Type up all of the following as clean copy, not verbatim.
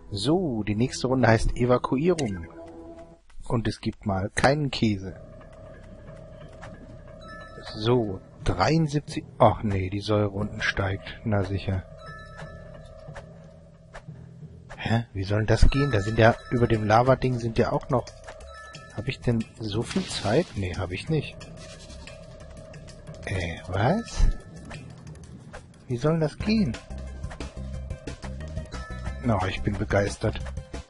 So, die nächste Runde heißt Evakuierung. Und es gibt mal keinen Käse. So, 73... Ach nee, die Säure unten steigt. Na sicher. Hä? Wie soll denn das gehen? Da sind ja... Über dem Lava-Ding sind ja auch noch... Habe ich denn so viel Zeit? Nee, habe ich nicht. Was? Wie soll das gehen? Na, ich bin begeistert.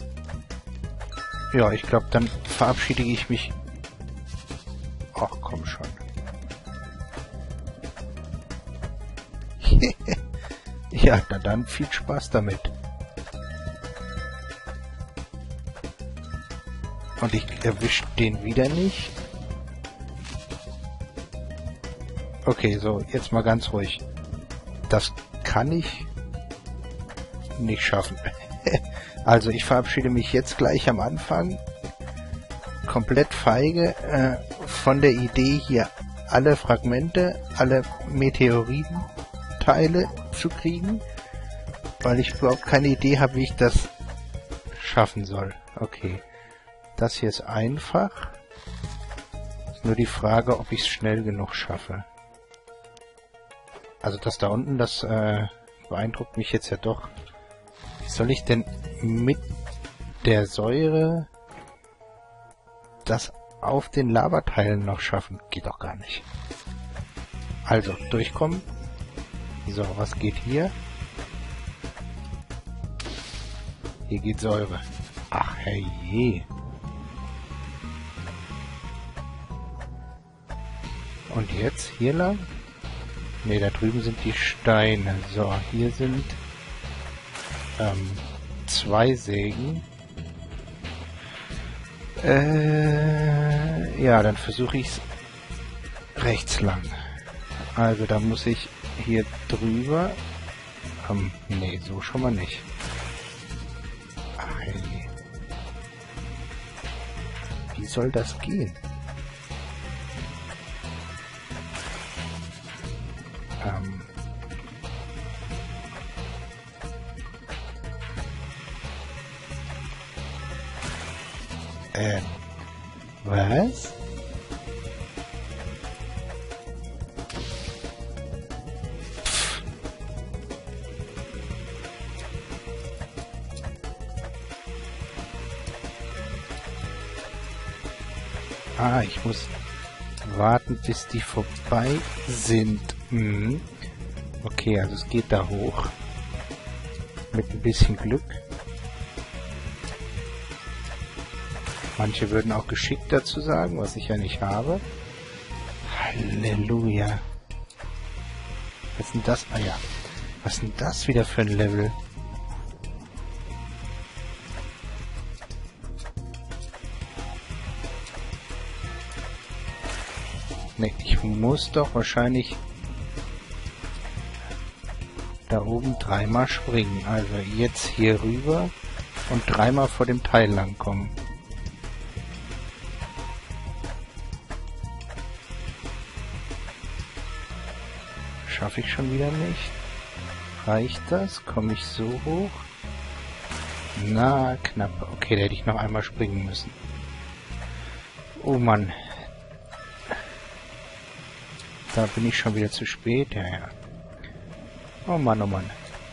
Ja, ich glaube, dann verabschiede ich mich... Ach, komm schon. Ja, na dann viel Spaß damit. Und ich erwische den wieder nicht. Okay, so, jetzt mal ganz ruhig. Das kann ich nicht schaffen. Also, ich verabschiede mich jetzt gleich am Anfang. Komplett feige von der Idee, hier alle Fragmente, alle Meteoritenteile zu kriegen, weil ich überhaupt keine Idee habe, wie ich das schaffen soll. Okay. Das hier ist einfach. Ist nur die Frage, ob ich es schnell genug schaffe. Also das da unten, das beeindruckt mich jetzt ja doch. Wie soll ich denn mit der Säure das auf den Lavateilen noch schaffen? Geht doch gar nicht. Also, durchkommen. So, was geht hier? Hier geht Säure. Ach, herrje. Und jetzt hier lang? Ne, da drüben sind die Steine. So, hier sind 2 Sägen. Ja, dann versuche ich es rechts lang. Also, da muss ich hier drüber. Nee, so schon mal nicht. Ach, hey. Wie soll das gehen? Was? Ah, ich muss warten, bis die vorbei sind. Mhm. Okay, also es geht da hoch. Mit ein bisschen Glück. Manche würden auch geschickt dazu sagen, was ich ja nicht habe. Halleluja. Was ist denn das? Ah ja. Was ist denn das wieder für ein Level? Ne, ich muss doch wahrscheinlich da oben 3-mal springen. Also jetzt hier rüber und 3-mal vor dem Teil lang kommen. Schaffe ich schon wieder nicht. Reicht das? Komme ich so hoch? Na, knapp. Okay, da hätte ich noch einmal springen müssen. Oh Mann. Da bin ich schon wieder zu spät. Ja, ja. Oh Mann, oh Mann.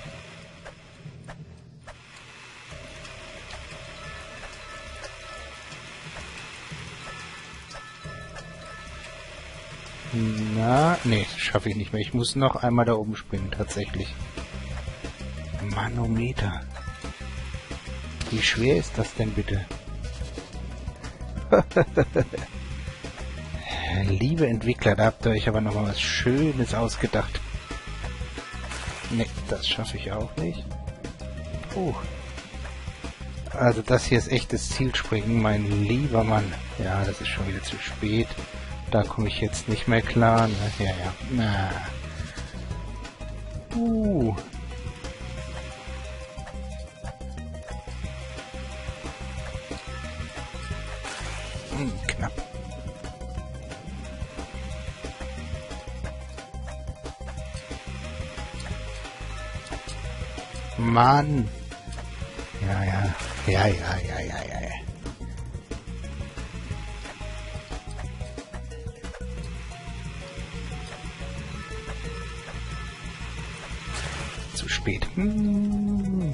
Na, nee, schaffe ich nicht mehr. Ich muss noch einmal da oben springen, tatsächlich. Manometer. Wie schwer ist das denn bitte? Liebe Entwickler, da habt ihr euch aber nochmal was Schönes ausgedacht. Nee, das schaffe ich auch nicht. Also das hier ist echtes Zielspringen, mein lieber Mann. Ja, das ist schon wieder zu spät. Da komme ich jetzt nicht mehr klar. Ne? Ja, ja. Na. Knapp. Mann. Ja, ja. Ja, ja, ja, ja, ja, ja. Zu spät. Nee,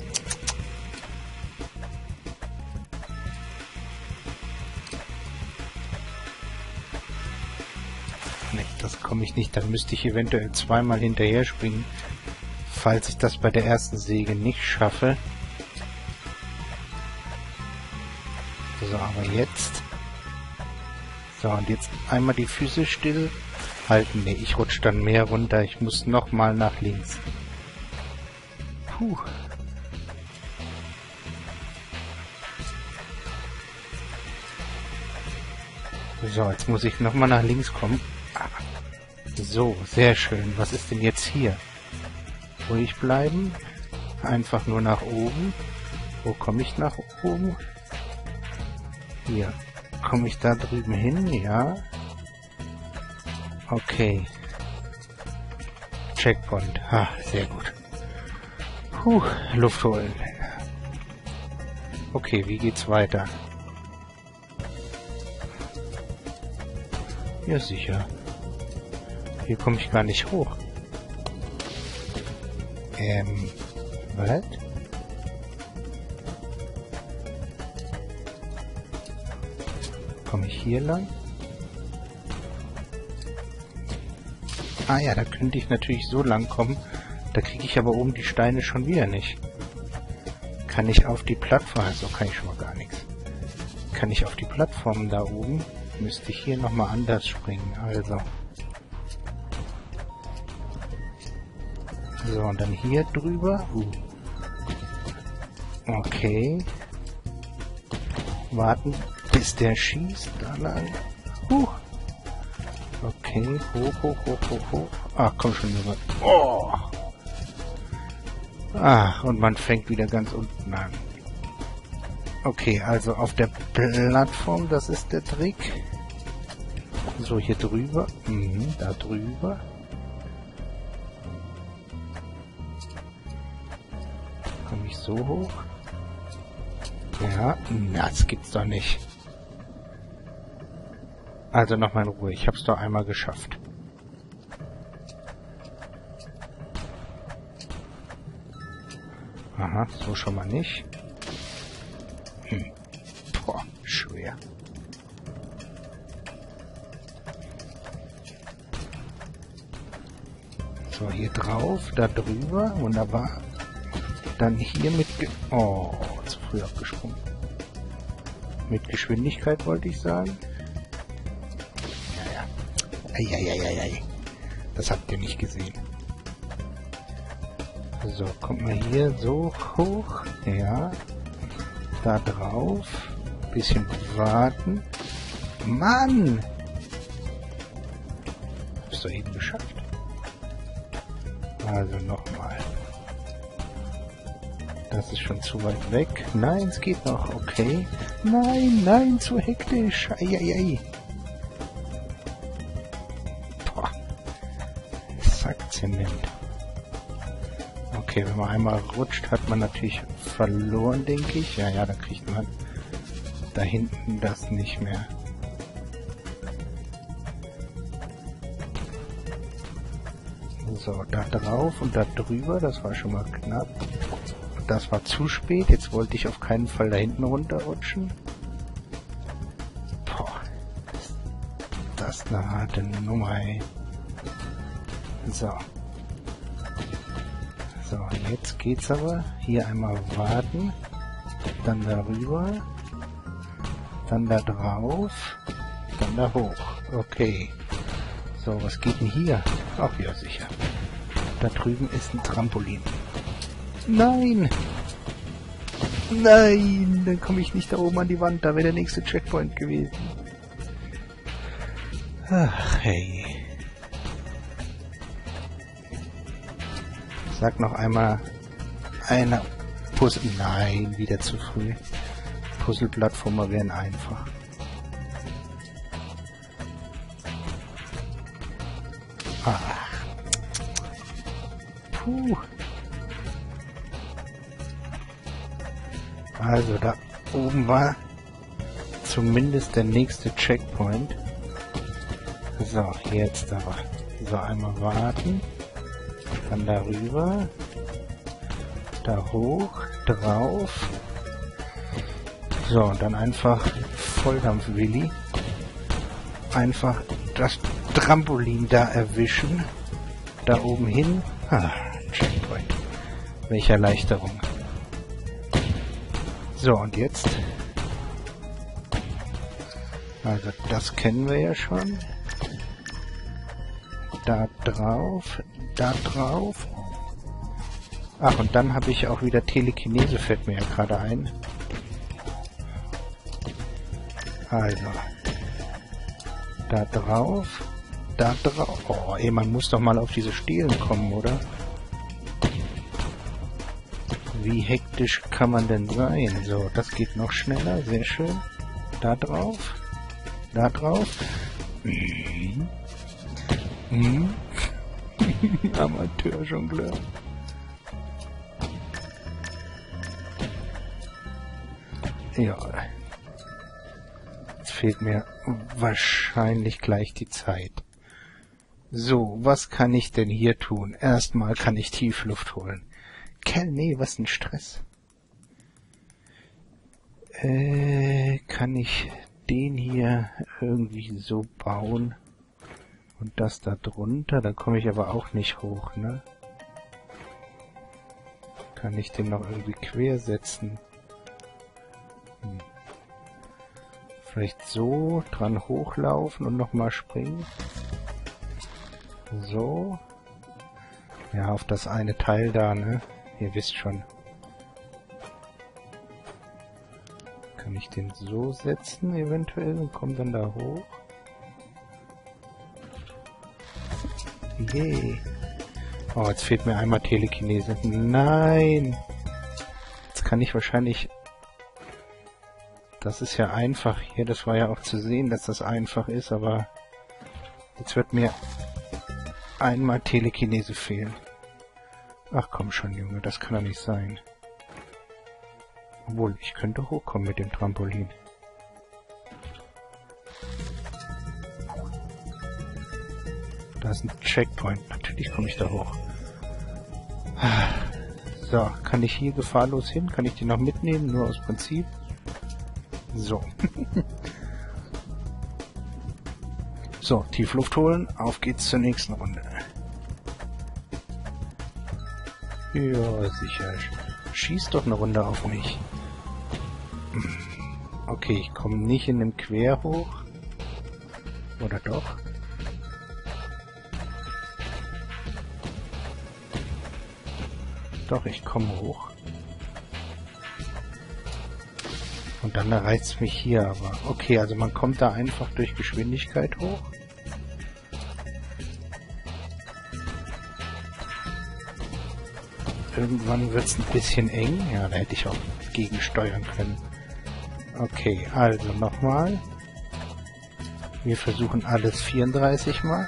das komme ich nicht. Dann müsste ich eventuell zweimal hinterher springen, falls ich das bei der ersten Säge nicht schaffe. So, aber jetzt. So, und jetzt einmal die Füße still halten. Ne, ich rutsche dann mehr runter. Ich muss nochmal nach links. Puh. So, jetzt muss ich nochmal nach links kommen. So, sehr schön. Was ist denn jetzt hier? Ruhig bleiben. Einfach nur nach oben. Wo komme ich nach oben? Hier. Komme ich da drüben hin? Ja. Okay. Checkpoint. Ah, sehr gut. Puh, Luft holen. Okay, wie geht's weiter? Ja, sicher. Hier komme ich gar nicht hoch. Was? Komme ich hier lang? Ah ja, da könnte ich natürlich so lang kommen. Da kriege ich aber oben die Steine schon wieder nicht. Kann ich auf die Plattform... Also kann ich schon mal gar nichts. Kann ich auf die Plattform da oben? Müsste ich hier nochmal anders springen. Also. So, und dann hier drüber. Okay. Warten, bis der schießt. Da lang. Okay, hoch, hoch, hoch, hoch, hoch. Ach, komm schon rüber. Oh! Ach, und man fängt wieder ganz unten an. Okay, also auf der Plattform, das ist der Trick. So, hier drüber. Da drüber. Komme ich so hoch? Ja, das gibt's doch nicht. Also nochmal in Ruhe, ich hab's doch einmal geschafft. Aha, so schon mal nicht. Boah, schwer. So, hier drauf, da drüber, wunderbar. Dann hier mit... Oh, zu früh abgesprungen. Mit Geschwindigkeit wollte ich sagen. Eieieiei. Das habt ihr nicht gesehen. So, kommt mal hier so hoch. Ja. Da drauf. Bisschen warten. Mann! Hab's doch eben geschafft. Also nochmal. Das ist schon zu weit weg. Nein, es geht noch. Okay. Nein, nein, zu hektisch. Eieiei. Zement. Okay, wenn man einmal rutscht, hat man natürlich verloren, denke ich. Ja, da kriegt man da hinten das nicht mehr. So, da drauf und da drüber, das war schon mal knapp. Das war zu spät, jetzt wollte ich auf keinen Fall da hinten runterrutschen. Boah, das ist eine harte Nummer, ey. So. So, jetzt geht's aber. Hier einmal warten. Dann darüber. Dann da drauf. Dann da hoch. Okay. So, was geht denn hier? Ach ja, sicher. Da drüben ist ein Trampolin. Nein! Nein! Dann komme ich nicht da oben an die Wand. Da wäre der nächste Checkpoint gewesen. Ach, hey. Sag noch einmal eine Puzzle. Nein, wieder zu früh. Puzzle-Plattformer wären einfach. Ach. Puh. Also da oben war zumindest der nächste Checkpoint. So, jetzt aber. So, einmal warten. Dann darüber. Da hoch, drauf. So, und dann einfach Volldampf-Willi. Einfach das Trampolin da erwischen. Da oben hin. Ah, Checkpoint. Welche Erleichterung. So, und jetzt. Also, das kennen wir ja schon. Da drauf, da drauf. Ach, und dann habe ich auch wieder Telekinese, fällt mir ja gerade ein. Also. Da drauf, da drauf. Oh, ey, man muss doch mal auf diese Stelen kommen, oder? Wie hektisch kann man denn sein? So, das geht noch schneller, sehr schön. Da drauf, da drauf. Amateur-Jongleur. Ja. Jetzt fehlt mir wahrscheinlich gleich die Zeit. So, was kann ich denn hier tun? Erstmal kann ich Tiefluft holen. Nee, was ein Stress. Kann ich den hier irgendwie so bauen? Und das da drunter? Da komme ich aber auch nicht hoch, ne? Kann ich den noch irgendwie quersetzen? Vielleicht so dran hochlaufen und nochmal springen. So. Ja, auf das eine Teil da, ne? Ihr wisst schon. Kann ich den so setzen eventuell und komme dann da hoch? Yay. Oh, jetzt fehlt mir einmal Telekinese. Nein! Jetzt kann ich wahrscheinlich... Das ist ja einfach hier. Das war ja auch zu sehen, dass das einfach ist, aber... Jetzt wird mir einmal Telekinese fehlen. Ach komm schon, Junge, das kann doch nicht sein. Obwohl, ich könnte hochkommen mit dem Trampolin. Da ist ein Checkpoint. Natürlich komme ich da hoch. So, kann ich hier gefahrlos hin? Kann ich die noch mitnehmen? Nur aus Prinzip. So. So, Tiefluft holen. Auf geht's zur nächsten Runde. Ja, sicher. Schieß doch eine Runde auf mich. Okay, ich komme nicht in dem Quer hoch. Oder doch? Doch, ich komme hoch. Und dann erreicht es mich hier aber. Okay, also man kommt da einfach durch Geschwindigkeit hoch. Irgendwann wird es ein bisschen eng. Ja, da hätte ich auch gegensteuern können. Okay, also nochmal. Wir versuchen alles 34 Mal.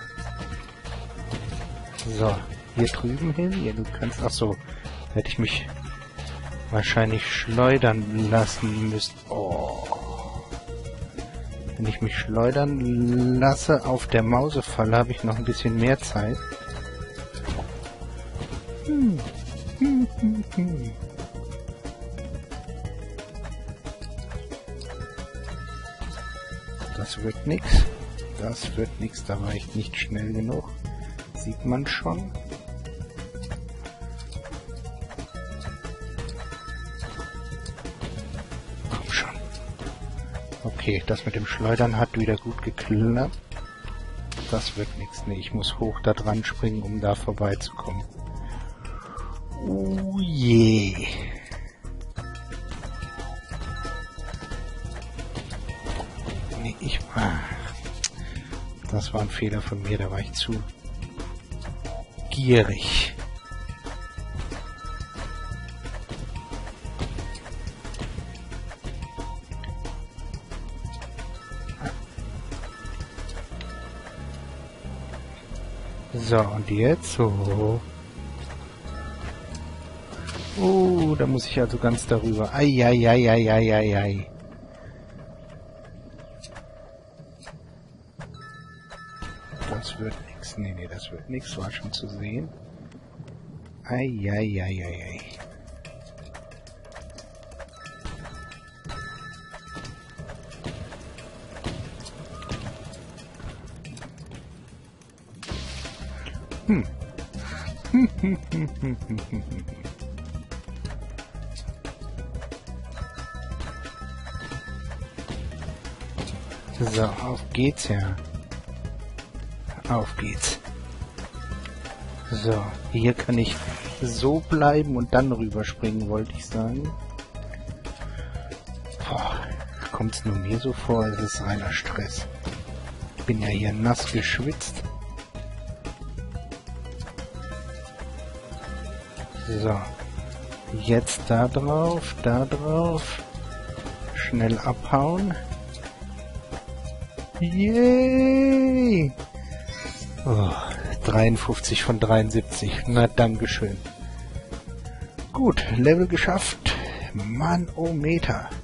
So, hier drüben hin. Ja, du kannst... Ach so, hätte ich mich wahrscheinlich schleudern lassen müssen. Oh. Wenn ich mich schleudern lasse auf der Mausefalle, habe ich noch ein bisschen mehr Zeit. Das wird nix. Das wird nix, da war ich nicht schnell genug. Sieht man schon. Komm schon. Okay, das mit dem Schleudern hat wieder gut geklappt. Das wird nix. Nee, ich muss hoch da dran springen, um da vorbeizukommen. Oh je. Nee, das war ein Fehler von mir, da war ich zu gierig. So, und jetzt so. Da muss ich also ganz darüber. Eieieiei. Das wird nix. Nee, das wird nix. War schon zu sehen. Eieieiei. So, auf geht's, ja. Auf geht's. So, hier kann ich so bleiben und dann rüberspringen, wollte ich sagen. Boah, kommt's nur mir so vor, es ist reiner Stress. Ich bin ja hier nass geschwitzt. So, jetzt da drauf, schnell abhauen. Yay! Oh, 53 von 73, na dankeschön. Gut, Level geschafft. Manometer.